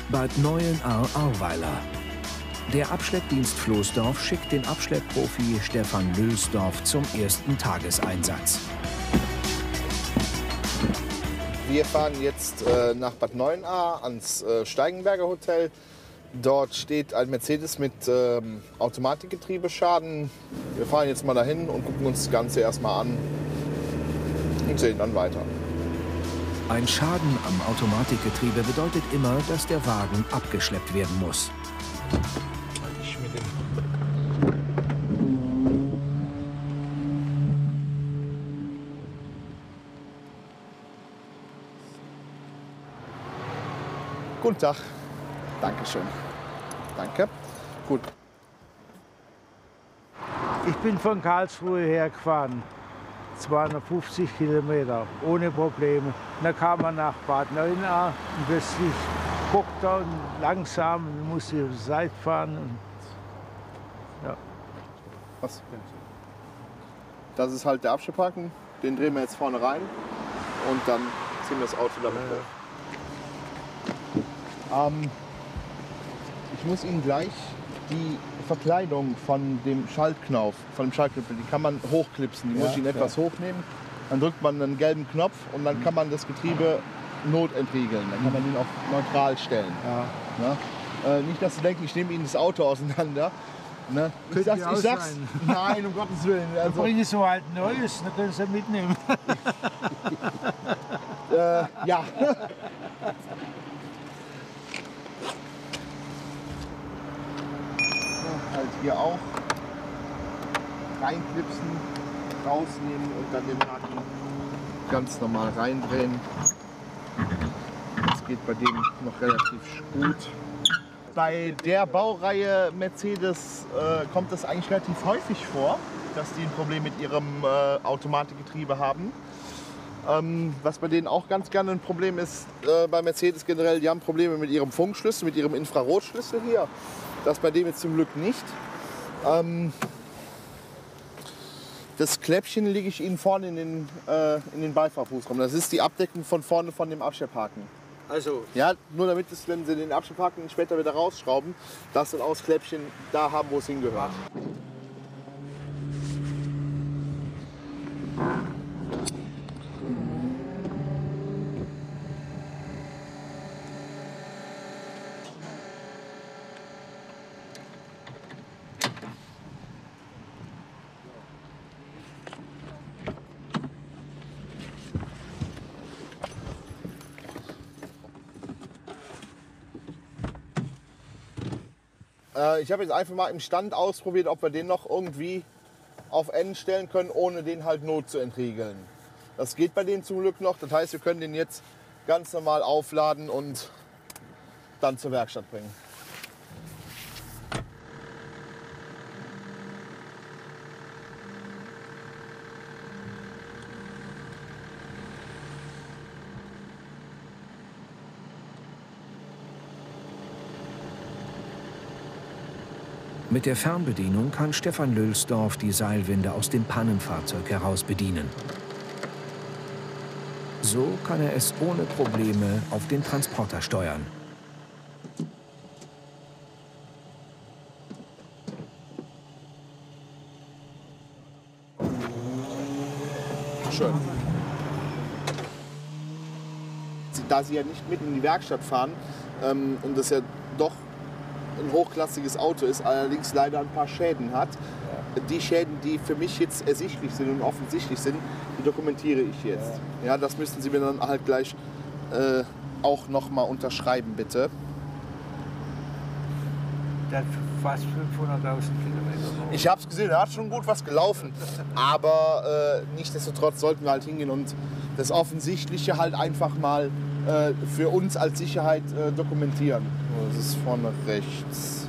Bad Neuenahr-Ahrweiler. Der Abschleppdienst Floßdorf schickt den Abschleppprofi Stefan Lülsdorf zum ersten Tageseinsatz. Wir fahren jetzt nach Bad Neuenahr ans Steigenberger Hotel. Dort steht ein Mercedes mit Automatikgetriebeschaden. Wir fahren jetzt mal dahin und gucken uns das Ganze erstmal an und sehen dann weiter. Ein Schaden am Automatikgetriebe bedeutet immer, dass der Wagen abgeschleppt werden muss. Guten Tag. Dankeschön. Danke. Gut. Ich bin von Karlsruhe hergefahren. 250 Kilometer, ohne Probleme. Dann kam man nach Bad Neuenahr und plötzlich guckt er langsam und musste auf die Seite fahren. Und, ja. Was? Das ist halt der Abschlepphaken. Den drehen wir jetzt vorne rein und dann ziehen wir das Auto damit hoch. Ich muss Ihnen gleich die Verkleidung von dem Schaltknauf, die kann man hochklipsen. Die muss ich Ihnen etwas hochnehmen. Dann drückt man einen gelben Knopf und dann kann man das Getriebe notentriegeln. Dann kann man ihn auf neutral stellen. Ja? Nicht, dass Sie denken, ich nehme Ihnen das Auto auseinander. Ne? Ich sag's. Nein, um Gottes Willen. Also, bringe ich so halt Neues, dann können Sie mitnehmen. Ja. Halt hier auch reinklipsen, rausnehmen und dann den Haken ganz normal reindrehen. Das geht bei dem noch relativ gut. Bei der Baureihe Mercedes kommt es eigentlich relativ häufig vor, dass die ein Problem mit ihrem Automatikgetriebe haben. Was bei denen auch ganz gerne ein Problem ist, bei Mercedes generell, die haben Probleme mit ihrem Funkschlüssel, mit ihrem Infrarotschlüssel hier. Das bei dem jetzt zum Glück nicht. Das Kläppchen lege ich Ihnen vorne in den Beifahrerfußraum. Das ist die Abdeckung von vorne von dem Abschlepphaken. Also. Ja, nur damit es, wenn Sie den Abschlepphaken später wieder rausschrauben, das dann aus Kläppchen da haben, wo es hingehört. Ich habe jetzt einfach mal im Stand ausprobiert, ob wir den noch irgendwie auf N stellen können, ohne den halt not zu entriegeln. Das geht bei dem zum Glück noch. Das heißt, wir können den jetzt ganz normal aufladen und dann zur Werkstatt bringen. Mit der Fernbedienung kann Stefan Lülsdorf die Seilwinde aus dem Pannenfahrzeug heraus bedienen. So kann er es ohne Probleme auf den Transporter steuern. Schön. Da Sie ja nicht mit in die Werkstatt fahren und das ja doch ein hochklassiges Auto ist, allerdings leider ein paar Schäden hat. Die Schäden, die für mich jetzt ersichtlich sind und offensichtlich sind, die dokumentiere ich jetzt. Ja, das müssten Sie mir dann halt gleich auch noch mal unterschreiben, bitte. Der hat fast 500.000 Kilometer. Ich habe es gesehen, er hat schon gut was gelaufen. Aber nichtsdestotrotz sollten wir halt hingehen und das Offensichtliche halt einfach mal für uns als Sicherheit dokumentieren. Das ist vorne rechts.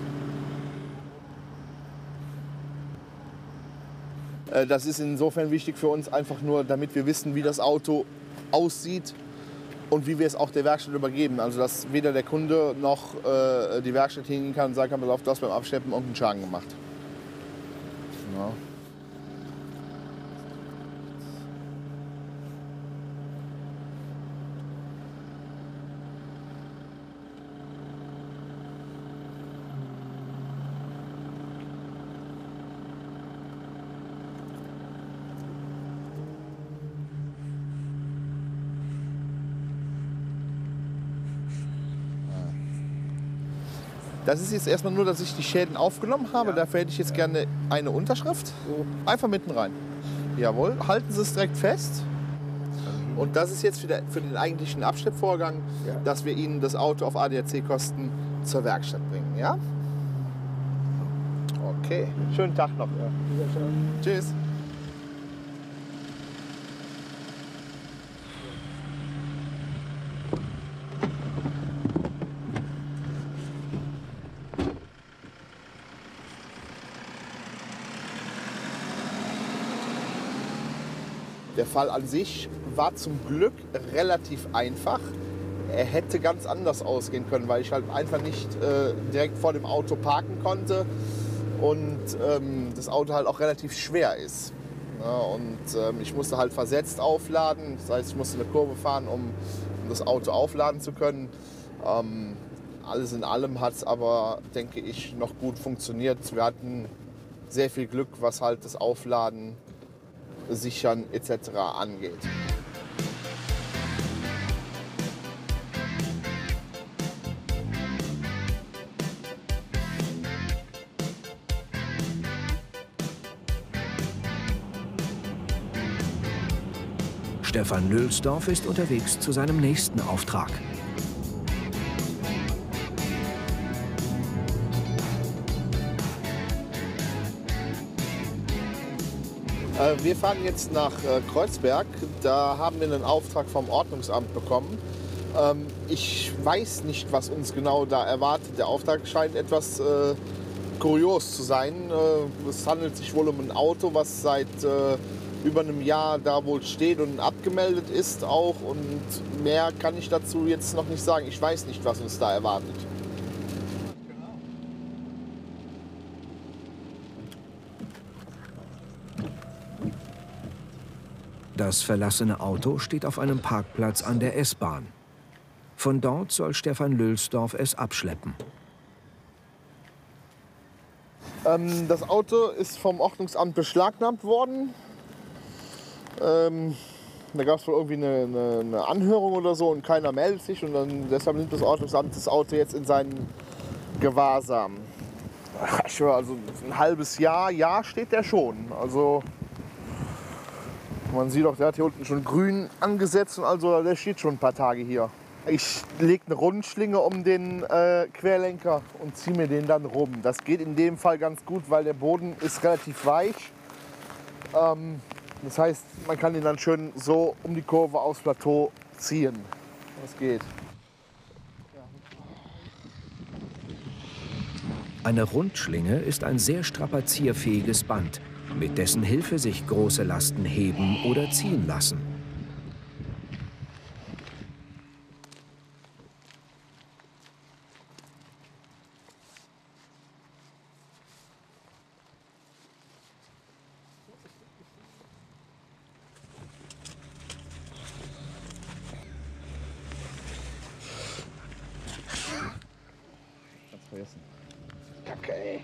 Das ist insofern wichtig für uns, einfach nur, damit wir wissen, wie das Auto aussieht und wie wir es auch der Werkstatt übergeben. Also dass weder der Kunde noch die Werkstatt hingehen kann und sagen kann, du hast beim Abschleppen irgendeinen Schaden gemacht. Ja. Das ist jetzt erstmal nur, dass ich die Schäden aufgenommen habe. Dafür hätte ich jetzt gerne eine Unterschrift. Einfach mitten rein. Jawohl, halten Sie es direkt fest. Und das ist jetzt für den eigentlichen Abschleppvorgang, dass wir Ihnen das Auto auf ADAC-Kosten zur Werkstatt bringen. Ja? Okay, schönen Tag noch. Ja. Tschüss. Der Fall an sich war zum Glück relativ einfach. Er hätte ganz anders ausgehen können, weil ich halt einfach nicht direkt vor dem Auto parken konnte und das Auto halt auch relativ schwer ist. Ja, und ich musste halt versetzt aufladen, das heißt, ich musste eine Kurve fahren, um das Auto aufladen zu können. Alles in allem hat es aber, denke ich, noch gut funktioniert. Wir hatten sehr viel Glück, was halt das Aufladen, Sichern etc. angeht. Stefan Lülsdorf ist unterwegs zu seinem nächsten Auftrag. Wir fahren jetzt nach Kreuzberg. Da haben wir einen Auftrag vom Ordnungsamt bekommen. Ich weiß nicht, was uns genau da erwartet. Der Auftrag scheint etwas kurios zu sein. Es handelt sich wohl um ein Auto, was seit über einem Jahr da wohl steht und abgemeldet ist auch. Und mehr kann ich dazu jetzt noch nicht sagen. Ich weiß nicht, was uns da erwartet. Das verlassene Auto steht auf einem Parkplatz an der S-Bahn. Von dort soll Stefan Lülsdorf es abschleppen. Das Auto ist vom Ordnungsamt beschlagnahmt worden. Da gab es wohl irgendwie eine Anhörung oder so und keiner meldet sich. Und deshalb nimmt das Ordnungsamt das Auto jetzt in seinen Gewahrsam. Ich höre, also ein halbes Jahr steht der schon. Also man sieht auch, der hat hier unten schon grün angesetzt und also der steht schon ein paar Tage hier. Ich lege eine Rundschlinge um den Querlenker und ziehe mir den dann rum. Das geht in dem Fall ganz gut, weil der Boden ist relativ weich. Das heißt, man kann den dann schön so um die Kurve aufs Plateau ziehen. Das geht. Eine Rundschlinge ist ein sehr strapazierfähiges Band, mit dessen Hilfe sich große Lasten heben oder ziehen lassen. Kacke, ey.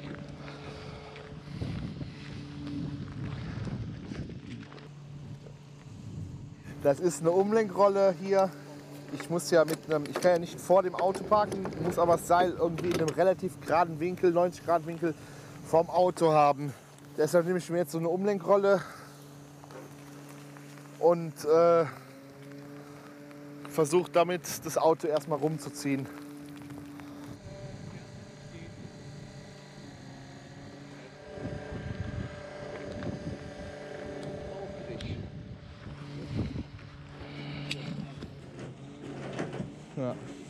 Das ist eine Umlenkrolle hier. Ich kann ja nicht vor dem Auto parken, muss aber das Seil irgendwie in einem relativ geraden Winkel, 90 Grad Winkel vom Auto haben. Deshalb nehme ich mir jetzt so eine Umlenkrolle und versuche damit das Auto erstmal rumzuziehen. Ja.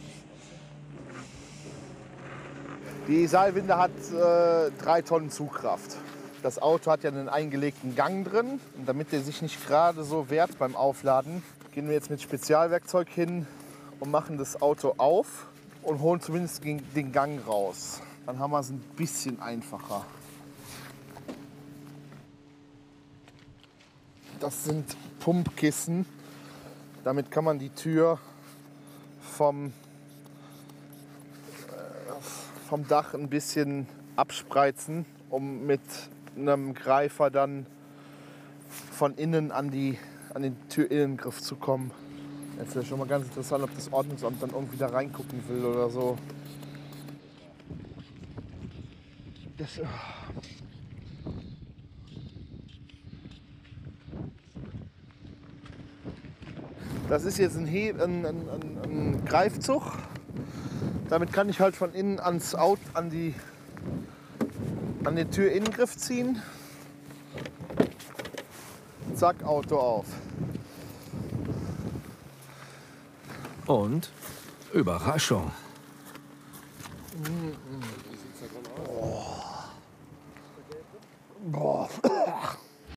Die Seilwinde hat 3 Tonnen Zugkraft. Das Auto hat ja einen eingelegten Gang drin. Und damit der sich nicht gerade so wehrt beim Aufladen, gehen wir jetzt mit Spezialwerkzeug hin und machen das Auto auf und holen zumindest den Gang raus. Dann haben wir es ein bisschen einfacher. Das sind Pumpkissen. Damit kann man die Tür vom Dach ein bisschen abspreizen, um mit einem Greifer dann von innen an den Türinnengriff zu kommen. Jetzt ist ja schon mal ganz interessant, ob das Ordnungsamt dann irgendwie da reingucken will oder so. Das ist jetzt ein Greifzug. Damit kann ich halt von innen an den Türinnengriff ziehen. Zack, Auto auf. Und Überraschung. Boah.